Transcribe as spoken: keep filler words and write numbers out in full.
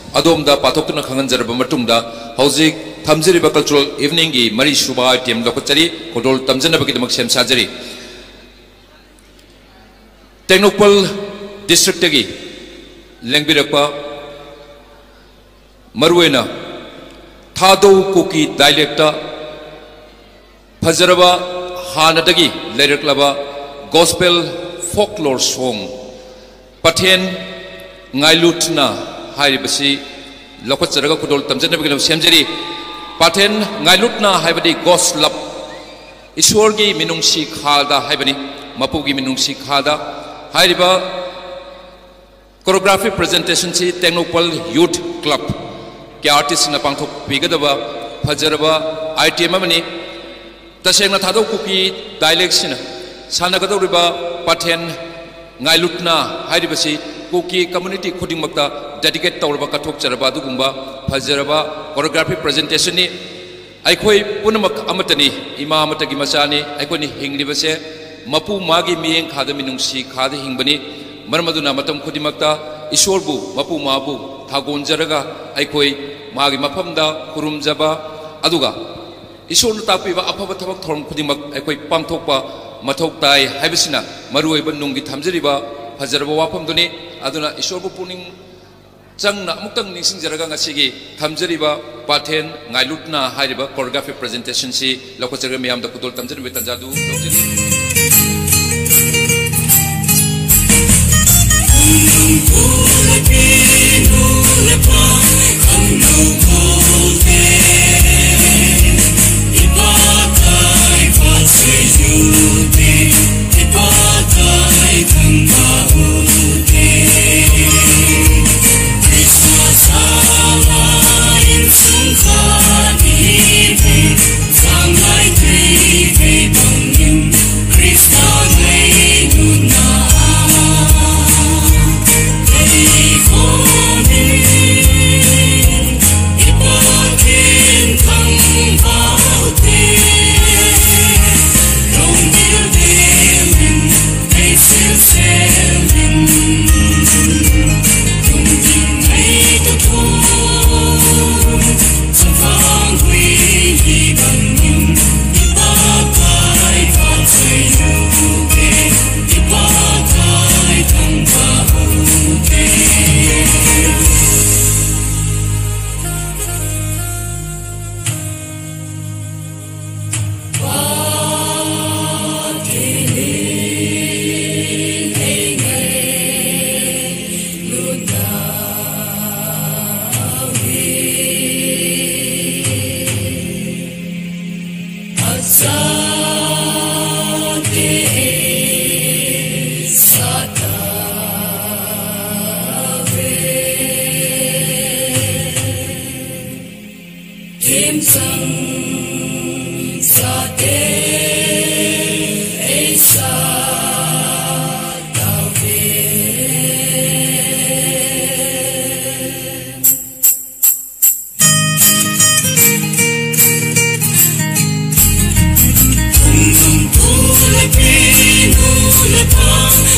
adom da patok na khangan jarba matungda hauzik thamjari ba cultural evening gi mari suba item lokachari kodol tamjana ba kidamak sem sajari Technopal district gi lengbirakpa maruena Thadou Kuki dialect Fajaraba Hanadagi Lyriklaba Gospel Folklore Song Pathen Ngailutna Haibasi Lokacharaga Kudol Tamjanabi Semjari Pathen Ngailutna Haibadi Goslap Ishorgi Minungsi Khada Haibani Mapugi Minungsi Khada Haiba choreography presentation si Technopal Youth Club ke artist na pangthok pigadaba Fajaraba I T M amani tasengna Thadou Kuki dialect sina sanagadoriba Pathen Ngailutna hairibasi Kuki community khudingmakta dedicate tawraba kathok charaba dugumba Fajaraba choreography presentation ni aikhoi punamak amatani ima amatagi machani aikoni hinglibase mapu magi miyeng khada minungsi khada hingbani marmaduna matam khudimakta isorbu mapu mabu thagon jaraga aikoi magi mafamda kurumjaba aduga isorna tapiba afaba thabak thorom khudimak aikoi pangthokpa mathok tai haibisina maruoiba nungi thamjariba fajaraba wafamduni aduna isorbu puning changna amuktang ningsing jaraga ngasigi thamjariba Pathen Ngailutna hairiba choreography presentation si lokocharaga miyamda kudol tamjariba tanjadu Pull